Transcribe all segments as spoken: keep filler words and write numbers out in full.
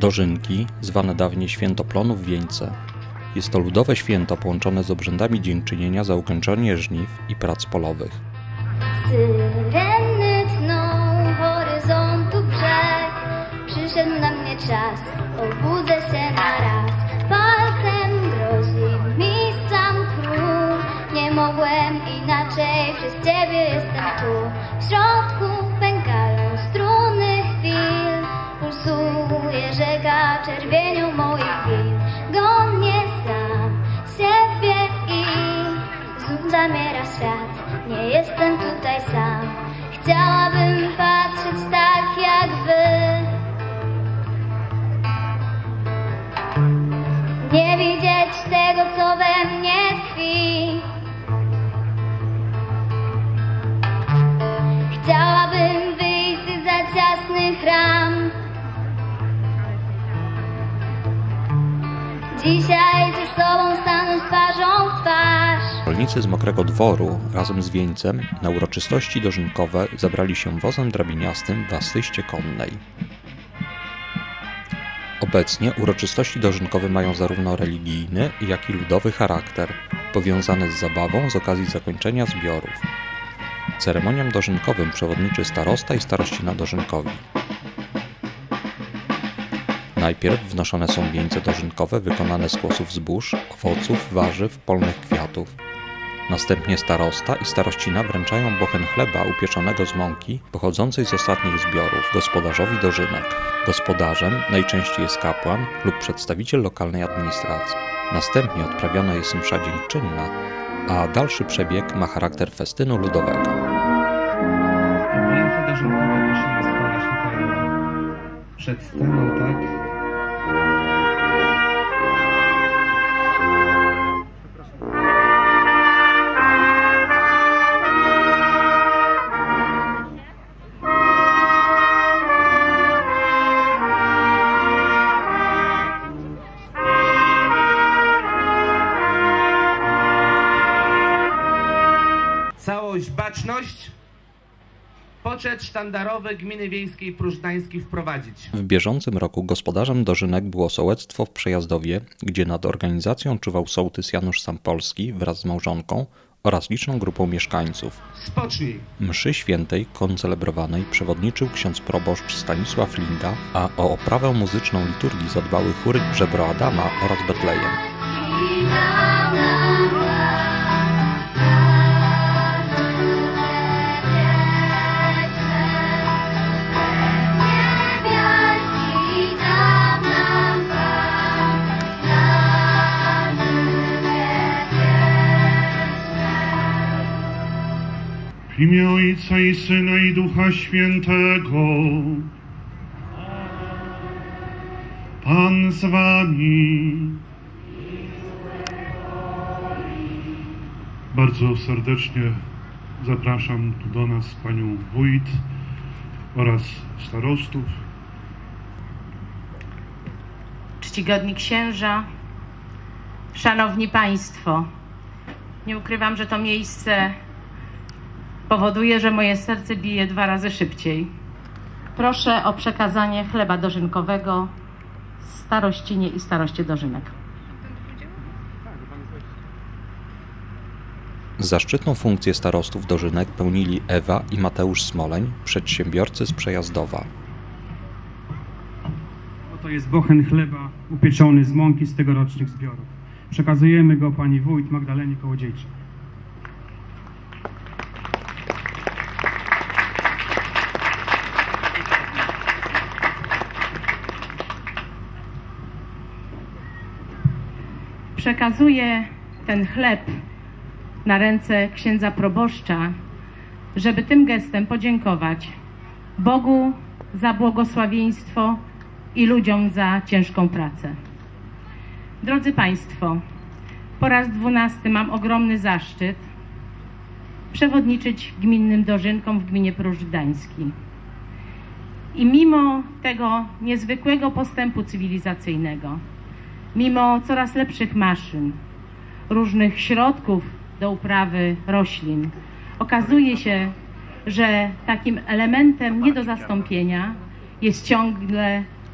Dożynki, zwane dawniej Święto Plonów Wieńce. Jest to ludowe święto połączone z obrzędami dziękczynienia za ukończenie żniw i prac polowych. Syreny tną horyzontu brzeg, przyszedł na mnie czas, obudzę się na raz. Palcem grozi mi sam król, nie mogłem inaczej, przez Ciebie jestem tu. W środku pękają struny chwil, pulsuje rzeka czerwienią moich win. Gonię sam siebie i znów zamiera świat, nie jestem tutaj sam. Chciałabym patrzeć tak jak Wy, nie widzieć tego, co we mnie tkwi. Chciałabym wyjść z tych za ciasnych ram. Dzisiaj ze sobą stanąć twarzą w twarz. Rolnicy z Mokrego Dworu razem z wieńcem na uroczystości dożynkowe zabrali się wozem drabiniastym w asyście konnej. Obecnie uroczystości dożynkowe mają zarówno religijny, jak i ludowy charakter, powiązany z zabawą z okazji zakończenia zbiorów. Ceremoniom dożynkowym przewodniczy starosta i starościna dożynkowi. Najpierw wnoszone są wieńce dożynkowe wykonane z kłosów zbóż, owoców, warzyw, polnych kwiatów. Następnie starosta i starościna wręczają bochen chleba upieczonego z mąki pochodzącej z ostatnich zbiorów gospodarzowi dożynek. Gospodarzem najczęściej jest kapłan lub przedstawiciel lokalnej administracji. Następnie odprawiana jest msza dziękczynna, a dalszy przebieg ma charakter festynu ludowego. Wieńce dożynkowe prosimy składać tutaj przed sceną, tak? Całość, baczność, poczet sztandarowy Gminy Wiejskiej Prusztańskiej wprowadzić. W bieżącym roku gospodarzem dożynek było sołectwo w Przejazdowie, gdzie nad organizacją czuwał sołtys Janusz Sampolski wraz z małżonką oraz liczną grupą mieszkańców. Spocznij. Mszy świętej koncelebrowanej przewodniczył ksiądz proboszcz Stanisław Linda, a o oprawę muzyczną liturgii zadbały chóry Żebro Adama oraz Betlejem. W imię Ojca i Syna i Ducha Świętego. Pan z wami. Bardzo serdecznie zapraszam tu do nas panią wójt oraz starostów. Czcigodni księża, szanowni państwo, nie ukrywam, że to miejsce powoduje, że moje serce bije dwa razy szybciej. Proszę o przekazanie chleba dożynkowego starościnie i staroście dożynek. Zaszczytną funkcję starostów dożynek pełnili Ewa i Mateusz Smoleń, przedsiębiorcy z Przejazdowa. Oto jest bochen chleba upieczony z mąki z tegorocznych zbiorów. Przekazujemy go pani wójt Magdalenie Kołodziejczak. Przekazuję ten chleb na ręce księdza proboszcza, żeby tym gestem podziękować Bogu za błogosławieństwo i ludziom za ciężką pracę. Drodzy państwo, po raz dwunasty mam ogromny zaszczyt przewodniczyć gminnym dożynkom w gminie Pruszcz Gdański. I mimo tego niezwykłego postępu cywilizacyjnego, mimo coraz lepszych maszyn, różnych środków do uprawy roślin, okazuje się, że takim elementem nie do zastąpienia jest ciągle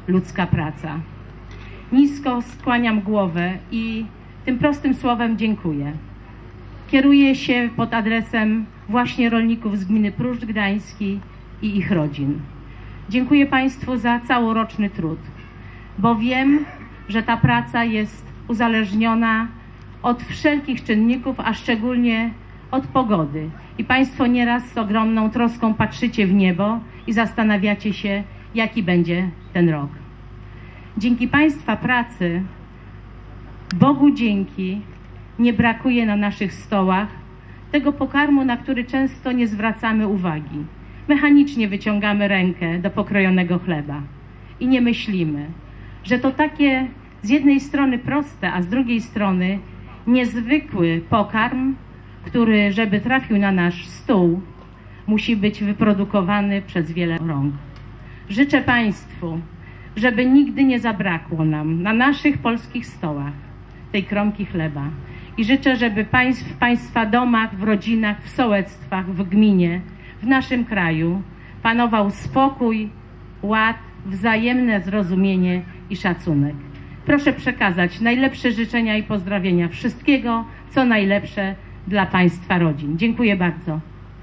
ludzka praca. Nisko skłaniam głowę i tym prostym słowem dziękuję. Kieruję się pod adresem właśnie rolników z gminy Pruszcz Gdański i ich rodzin. Dziękuję Państwu za całoroczny trud, bo wiem, że ta praca jest uzależniona od wszelkich czynników, a szczególnie od pogody. I Państwo nieraz z ogromną troską patrzycie w niebo i zastanawiacie się, jaki będzie ten rok. Dzięki Państwa pracy, Bogu dzięki, nie brakuje na naszych stołach tego pokarmu, na który często nie zwracamy uwagi. Mechanicznie wyciągamy rękę do pokrojonego chleba i nie myślimy, że to takie z jednej strony proste, a z drugiej strony niezwykły pokarm, który, żeby trafił na nasz stół, musi być wyprodukowany przez wiele rąk. Życzę Państwu, żeby nigdy nie zabrakło nam na naszych polskich stołach tej kromki chleba. I życzę, żeby państw, w Państwa domach, w rodzinach, w sołectwach, w gminie, w naszym kraju panował spokój, ład, wzajemne zrozumienie i szacunek. Proszę przekazać najlepsze życzenia i pozdrowienia. Wszystkiego, co najlepsze dla Państwa rodzin. Dziękuję bardzo.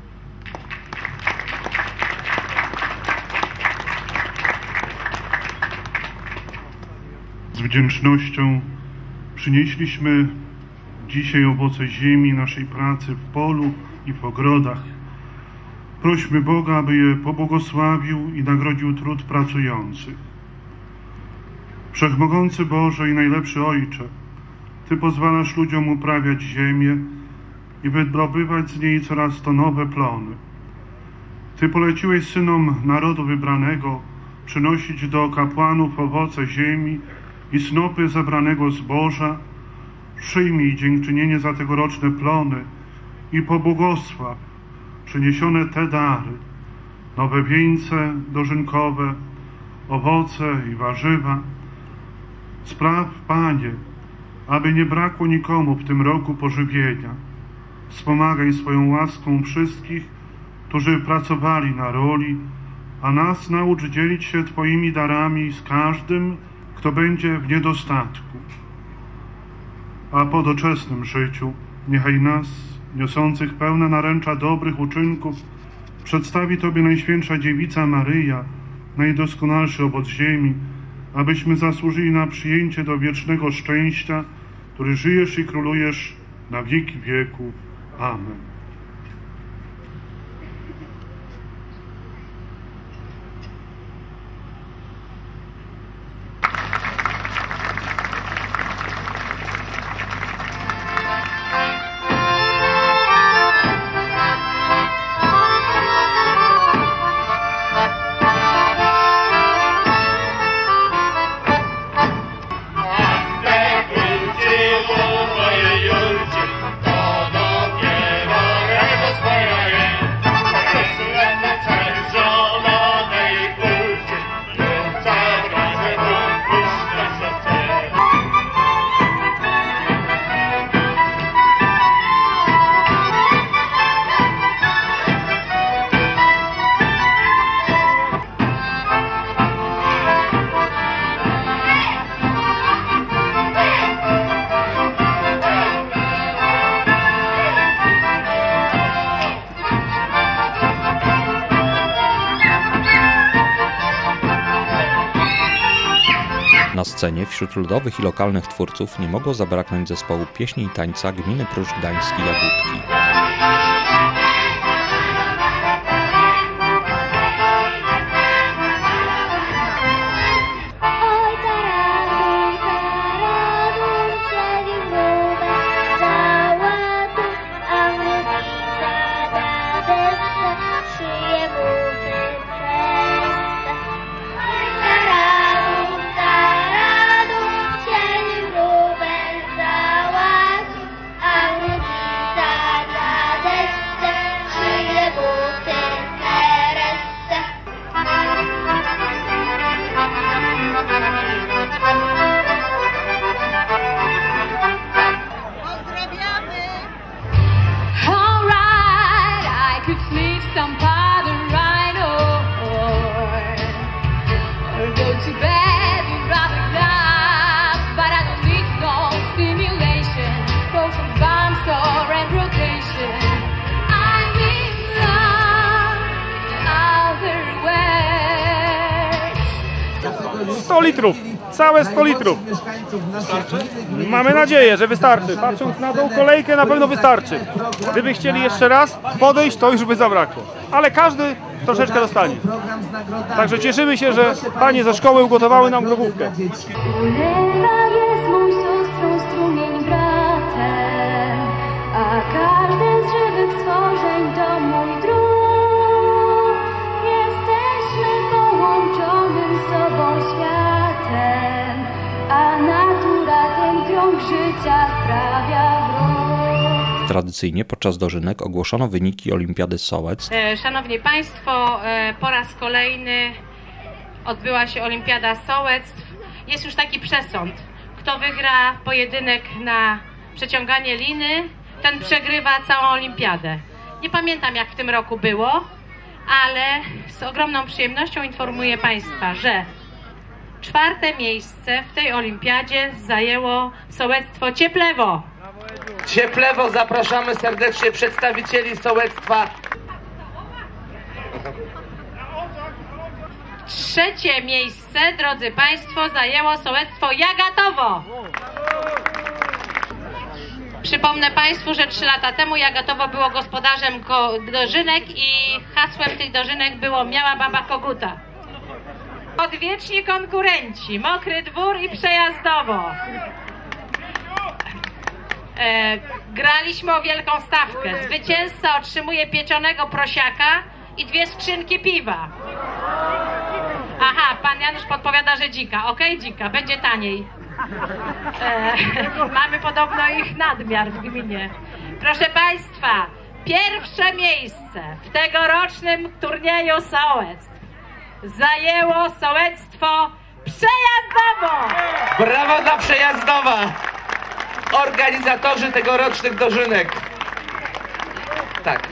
Z wdzięcznością przynieśliśmy dzisiaj owoce ziemi, naszej pracy w polu i w ogrodach. Prośmy Boga, aby je pobłogosławił i nagrodził trud pracujących. Wszechmogący Boże i najlepszy Ojcze, Ty pozwalasz ludziom uprawiać ziemię i wydobywać z niej coraz to nowe plony. Ty poleciłeś synom narodu wybranego przynosić do kapłanów owoce ziemi i snopy zebranego zboża. Przyjmij dziękczynienie za tegoroczne plony i pobłogosław przyniesione te dary, nowe wieńce dożynkowe, owoce i warzywa. Spraw, Panie, aby nie brakło nikomu w tym roku pożywienia. Wspomagaj swoją łaską wszystkich, którzy pracowali na roli, a nas naucz dzielić się Twoimi darami z każdym, kto będzie w niedostatku. A po doczesnym życiu niechaj nas, niosących pełne naręcza dobrych uczynków, przedstawi Tobie Najświętsza Dziewica Maryja, najdoskonalszy owoc ziemi, abyśmy zasłużyli na przyjęcie do wiecznego szczęścia, który żyjesz i królujesz na wieki wieków. Amen. Na scenie wśród ludowych i lokalnych twórców nie mogło zabraknąć zespołu pieśni i tańca gminy Pruszcz Gdański Jagódki. Sada sto litrów, całe sto litrów. Mamy nadzieję, że wystarczy. Patrząc na tą kolejkę, na pewno wystarczy. Gdyby chcieli jeszcze raz podejść, to już by zabrakło. Ale każdy troszeczkę dostanie. Także cieszymy się, że panie ze szkoły ugotowały nam grobówkę. Ulewa jest mój siostrą, strumień bratem, a każde z żywych stworzeń to mój drug. Jesteśmy połączonym z sobą światem, a natura ten krąg życia wprawia w ruch. Tradycyjnie podczas dożynek ogłoszono wyniki Olimpiady Sołectw. Szanowni Państwo, po raz kolejny odbyła się Olimpiada Sołectw. Jest już taki przesąd. Kto wygra pojedynek na przeciąganie liny, ten przegrywa całą olimpiadę. Nie pamiętam, jak w tym roku było, ale z ogromną przyjemnością informuję Państwa, że czwarte miejsce w tej olimpiadzie zajęło sołectwo Cieplewo. Cieplewo, zapraszamy serdecznie przedstawicieli sołectwa. Trzecie miejsce, drodzy Państwo, zajęło sołectwo Jagatowo. Przypomnę Państwu, że trzy lata temu Jagatowo było gospodarzem dożynek i hasłem tych dożynek było Miała baba koguta. Odwieczni konkurenci, Mokry Dwór i Przejazdowo. E, graliśmy o wielką stawkę. Zwycięzca otrzymuje pieczonego prosiaka i dwie skrzynki piwa. Aha, pan Janusz podpowiada, że dzika. Okej, okay, dzika, będzie taniej. E, mamy podobno ich nadmiar w gminie. Proszę Państwa, pierwsze miejsce w tegorocznym turnieju sołectw zajęło sołectwo Przejazdowo. Brawo dla Przejazdowa, organizatorzy tegorocznych dożynek. Tak.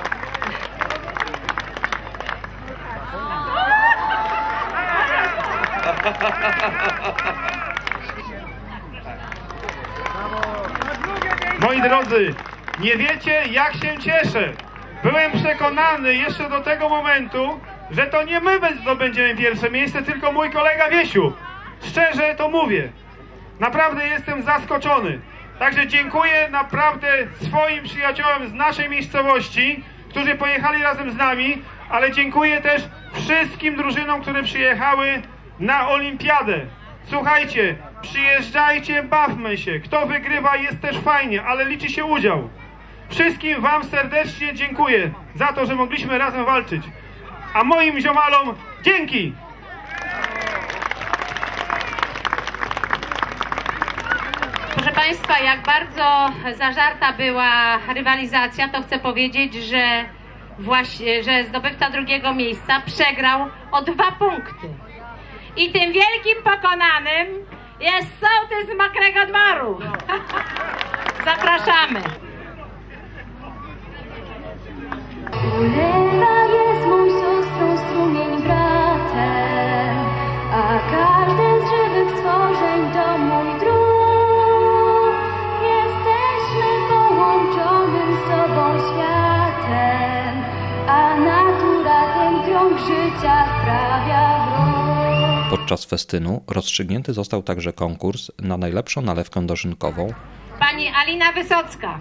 Moi drodzy, nie wiecie, jak się cieszę. Byłem przekonany jeszcze do tego momentu, że to nie my zdobędziemy pierwsze miejsce, tylko mój kolega Wiesiu. Szczerze to mówię. Naprawdę jestem zaskoczony. Także dziękuję naprawdę swoim przyjaciołom z naszej miejscowości, którzy pojechali razem z nami, ale dziękuję też wszystkim drużynom, które przyjechały na olimpiadę. Słuchajcie, przyjeżdżajcie, bawmy się. Kto wygrywa, jest też fajnie, ale liczy się udział. Wszystkim wam serdecznie dziękuję za to, że mogliśmy razem walczyć. A moim ziomalom dzięki! Proszę Państwa, jak bardzo zażarta była rywalizacja, to chcę powiedzieć, że, właśnie, że zdobywca drugiego miejsca przegrał o dwa punkty. I tym wielkim pokonanym jest sołtys z Mokrego Dworu. Zapraszamy. Ulewa jest mój siostrą, strumień bratem, a każde z żywych stworzeń to mój drug. Jesteśmy połączonym z sobą światem, a natura ten krąg życia wprawia w ruch. Podczas festynu rozstrzygnięty został także konkurs na najlepszą nalewkę dożynkową. Pani Alina Wysocka.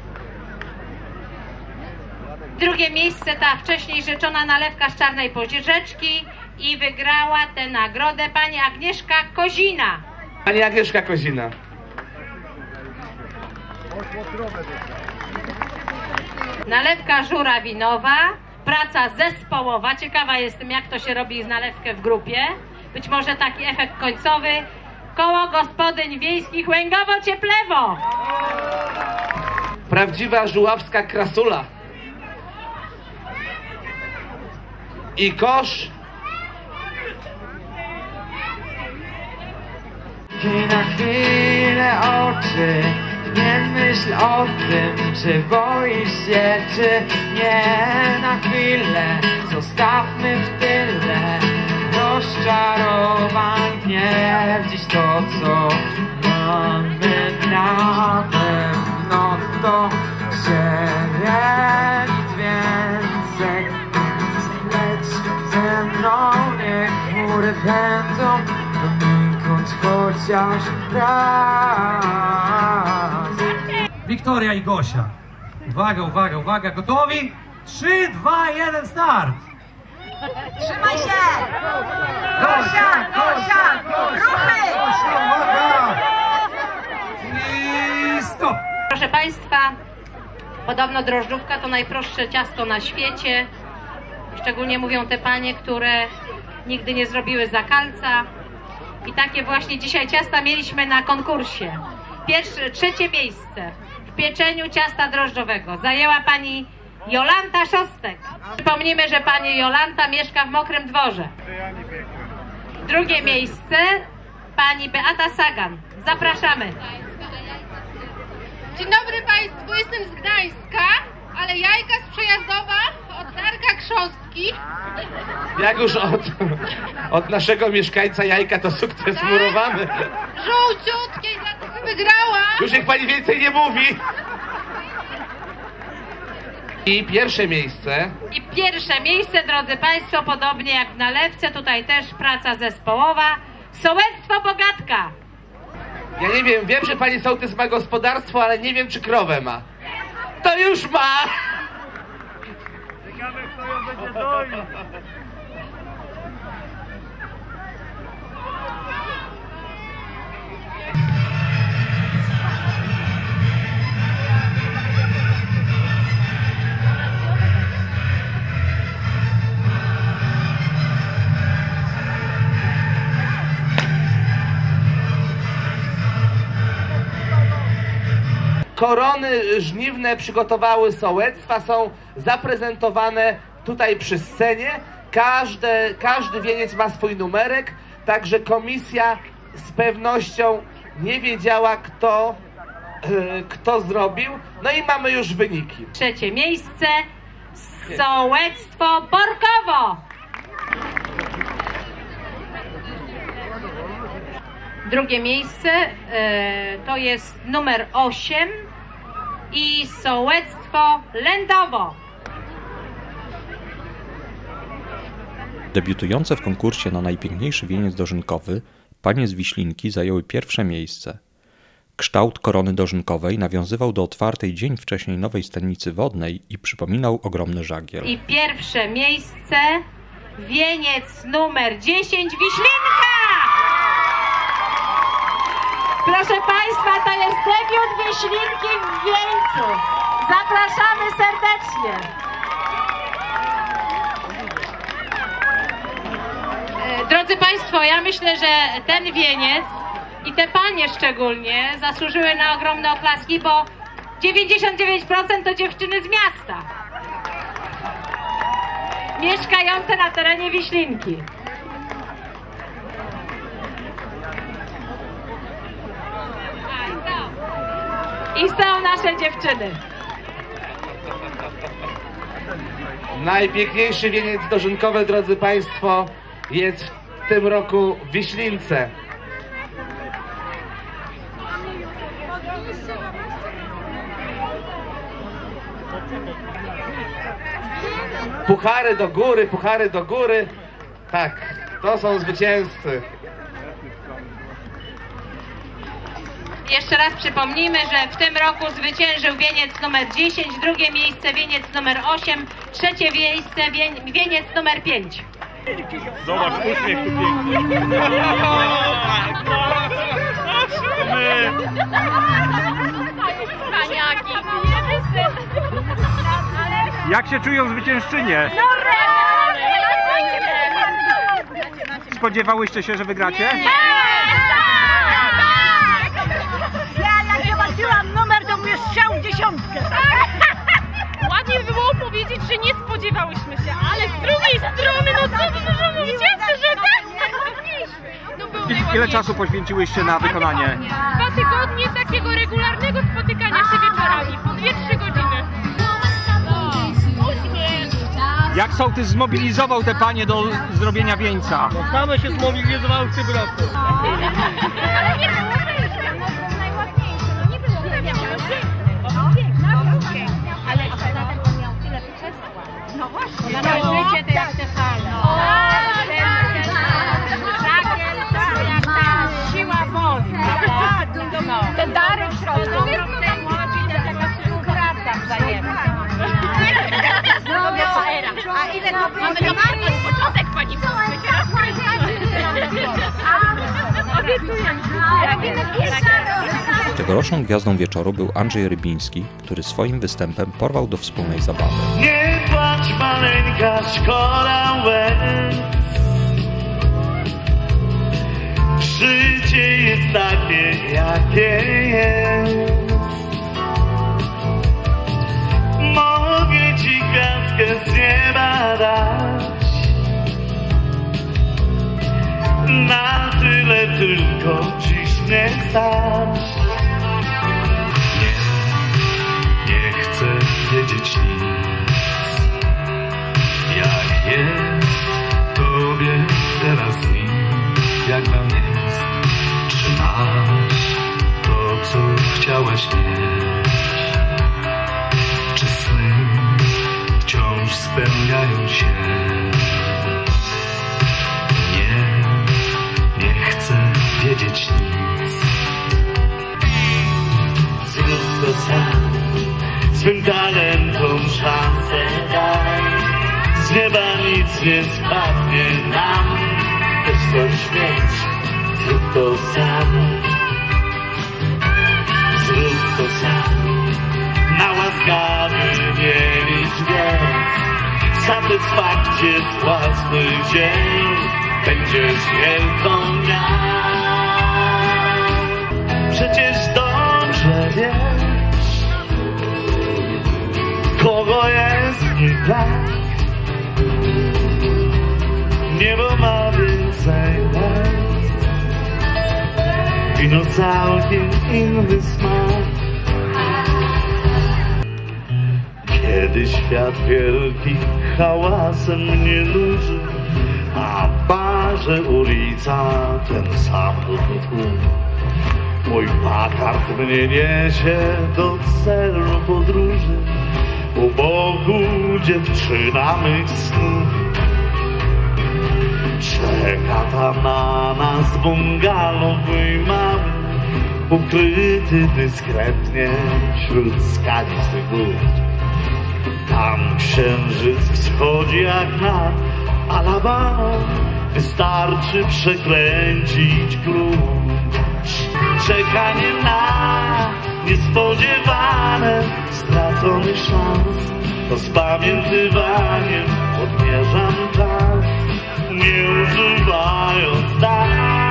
Drugie miejsce ta wcześniej rzeczona nalewka z Czarnej Porzeczki i wygrała tę nagrodę pani Agnieszka Kozina. Pani Agnieszka Kozina. Nalewka żurawinowa, praca zespołowa. Ciekawa jestem, jak to się robi z nalewkę w grupie. Być może taki efekt końcowy. Koło Gospodyń Wiejskich Łęgowo-Cieplewo. Prawdziwa żuławska krasula. I kosz. Ty na chwilę oczy, nie myśl o tym, czy boisz się, czy nie. Na chwilę zostawmy w tyle rozczarowań, gniew. Dziś to, co mamy na pewno, to że nic więcej. Lecz ze mną niech chmury będą donikąd chociaż raz. Wiktoria i Gosia. Uwaga, uwaga, uwaga, gotowi? trzy, dwa, jeden, start! Trzymaj się! Gosia, Gosia, ruchy! Gosia, uwaga! I stop! Proszę Państwa, podobno drożdżówka to najprostsze ciasto na świecie. Szczególnie mówią te panie, które nigdy nie zrobiły zakalca. I takie właśnie dzisiaj ciasta mieliśmy na konkursie. Pierwsze, trzecie miejsce w pieczeniu ciasta drożdżowego zajęła pani Jolanta Szostek. Przypomnijmy, że pani Jolanta mieszka w Mokrym Dworze. Drugie miejsce pani Beata Sagan. Zapraszamy. Dzień dobry Państwu, jestem z Gdańska, ale jajka z Przejazdowa od Darka Krzostki. Jak już od, od naszego mieszkańca jajka to sukces murowany. Żółciutkie i dlatego wygrała. Już niech pani więcej nie mówi. I pierwsze miejsce. I pierwsze miejsce, drodzy Państwo, podobnie jak w nalewce, tutaj też praca zespołowa. Sołectwo Bogatka. Ja nie wiem, wiem, że pani sołtys ma gospodarstwo, ale nie wiem, czy krowę ma. To już ma! Ciekawe, kto ją będzie doił. Korony żniwne przygotowały sołectwa, są zaprezentowane tutaj przy scenie. Każde, każdy wieniec ma swój numerek, także komisja z pewnością nie wiedziała, kto, yy, kto zrobił. No i mamy już wyniki. Trzecie miejsce, sołectwo Borkowo. Drugie miejsce e, to jest numer osiem i sołectwo Lędowo. Debiutujące w konkursie na najpiękniejszy wieniec dożynkowy, panie z Wiślinki zajęły pierwsze miejsce. Kształt korony dożynkowej nawiązywał do otwartej dzień wcześniej nowej stanicy wodnej i przypominał ogromny żagiel. I pierwsze miejsce, wieniec numer dziesięć, Wiślinka! Proszę Państwa, to jest debiut Wiślinki w wieńcu. Zapraszamy serdecznie. Drodzy Państwo, ja myślę, że ten wieniec i te panie szczególnie zasłużyły na ogromne oklaski, bo dziewięćdziesiąt dziewięć procent to dziewczyny z miasta, mieszkające na terenie Wiślinki. I są nasze dziewczyny. Najpiękniejszy wieniec dożynkowy, drodzy Państwo, jest w tym roku w Wiślince. Puchary do góry, puchary do góry. Tak, to są zwycięzcy. Jeszcze raz przypomnijmy, że w tym roku zwyciężył wieniec numer dziesięć, drugie miejsce wieniec numer osiem, trzecie miejsce wie, wieniec numer pięć. Zobacz, uśmiech tu piękny. Jak się czują zwyciężczynie? Spodziewałyście się, że wygracie? Zobaczyłam numer, to mówię strzał w dziesiątkę. Ładnie by było powiedzieć, że nie spodziewałyśmy się, ale z drugiej strony, no co tu dużo mówić, jasne, że tak. No było Ile czasu poświęciłyście na wykonanie? Dwa tygodnie takiego regularnego spotykania się wieczorami, po dwie trzy godziny. Jak sołtys zmobilizował te panie do zrobienia wieńca? No same się zmobilizowały w tym roku. Ale nie było najładniejsze, no nie było ale zatem on miał tyle krzesła. No właśnie. Na życie to jak te fale. Tegoroczną gwiazdą wieczoru był Andrzej Rybiński, który swoim występem porwał do wspólnej zabawy. Nie płacz, maleńka, szkoda łez. Życie jest takie, jakie jest. Mogę ci gwiazdkę z nieba dać. Na tyle tylko dziś mnie stać. Nie, nie chcę wiedzieć nic. Jak jest tobie teraz nic, jak nam jest. Czy masz to, co chciałaś mieć? Czy sny wciąż spełniają się? Wiedzieć nic. Zrób to sam, swym talentom szansę daj. Z nieba nic nie spadnie nam. Chcesz coś mieć, zrób to sam. Zrób to sam, na łaskawy nie licz więc. Satysfakcję z własnych dzień będziesz wielką miał. Przecież dobrze wiesz, kogo jest mi brak. Niebo ma więcej nas i no całkiem inny smak. Kiedy świat wielki hałasem mnie nuży, a w barze ulica ten sam tłum. Mój pakard mnie niesie do celu podróży. U boku dziewczyna mych snów. Czeka tam na nas bungalowej mamy, ukryty dyskretnie wśród skałistych gór. Tam księżyc wschodzi jak nad Alabama, wystarczy przekręcić klucz. Czekanie na niespodziewane, stracony szans, to z pamiętywaniem odmierzam czas, nie używając zdań.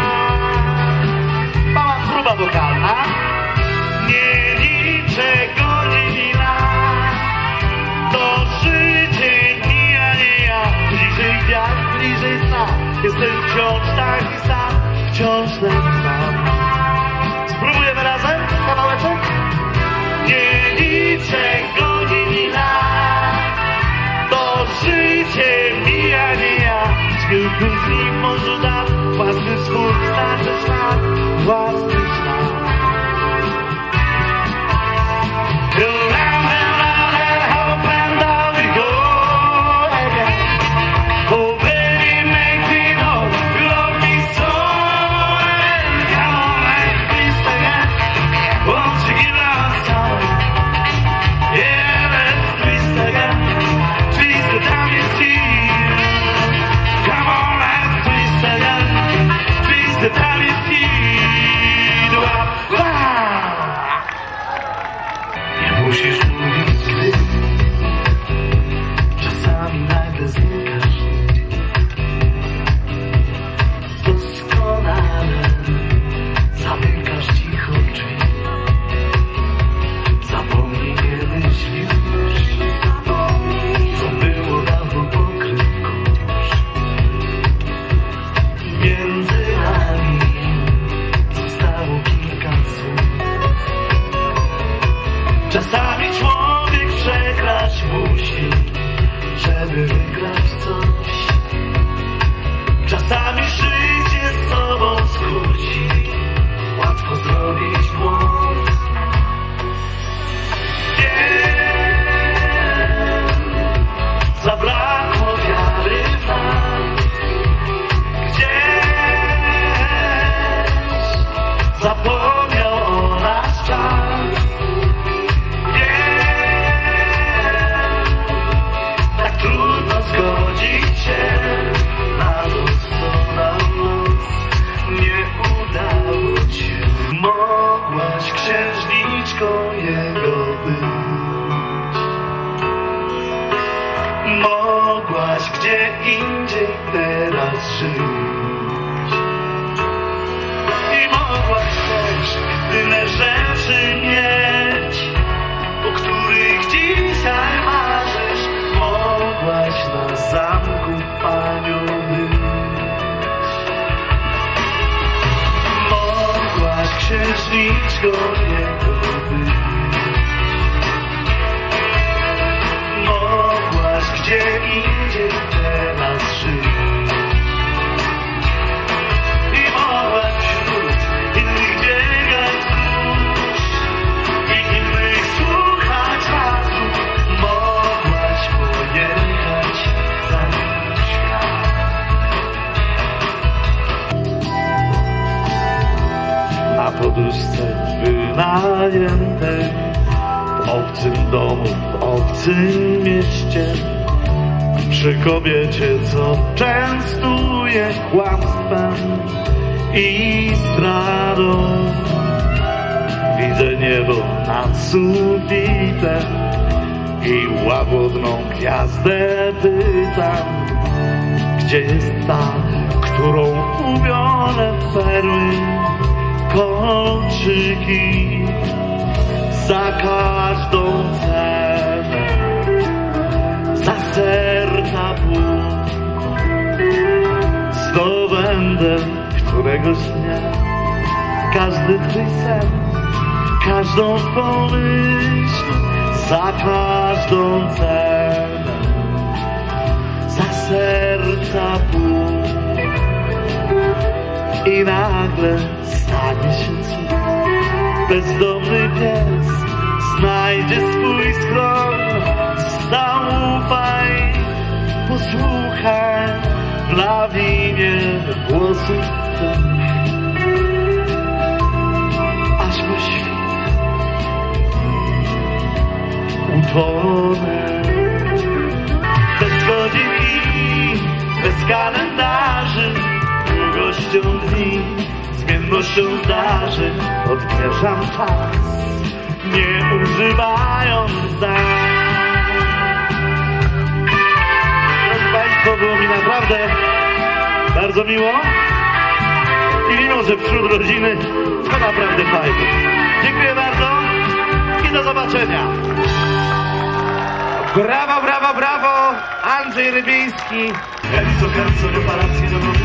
Mała próba wokalna. Nie liczę godzin i lat, to życie mija, nie ja. Bliżej gwiazd, bliżej sna, jestem wciąż taki sam, wciąż ten sam. Spróbujemy razem kawałeczek? Nie liczę godzin i lat, to życie mija, nie ja. Z kilku dni może dat, własny swój starczy szlak, własny szlak. Musisz mówić, gdy czasami nagle znikasz. Doskonale zamykasz cicho drzwi. Zapomnij kiedyś już, co było dawno pokrył kurz. Między nami zostało kilka słów. Czasami człowiek przegrać musi, żeby wygrać coś. Czasami życie z sobą skróci, łatwo zrobić błąd. Wiem, zabrakło wiary w nas. Gdzieś zapomniał o nas czas. Trudno zgodzić się na to, co nam los nie uda. tyle rzeczy mieć, o których dzisiaj marzysz. Mogłaś na zamku panią być, mogłaś księżniczką niego być, mogłaś gdzie indziej teraz żyć i mogłaś wśród innych biegać wzdłuż i innych słuchać razu. Mogłaś pojechać za nim świat. Na poduszce wynajętej, w obcym domu, w obcym mieście, przy kobiecie, co częstuje kłamstwem i zdradą. Widzę niebo nad sufitem i łagodną gwiazdę pytam, gdzie jest ta, którą ubiorę w perły kolczyki za każdą cenę, za serca ból. Zdobędę któregoś dnia każdy twój sen, każdą twą myśl, za każdą cenę, za serca ból. I nagle stanie się cud, bezdomny pies znajdzie swój schron. Zaufaj, posłuchaj w lawinie włosów twych, aż po świt utonę. Bez godzin i bez kalendarzy, długością dni, zmiennością zdarzeń odmierzam czas, nie używając zdań. Drodzy Państwo, było mi naprawdę bardzo miło i mimo, że wśród rodziny to naprawdę fajnie. Dziękuję bardzo i do zobaczenia. Brawo, brawo, brawo! Andrzej Rybiński. Canzo, canzo, reparacje do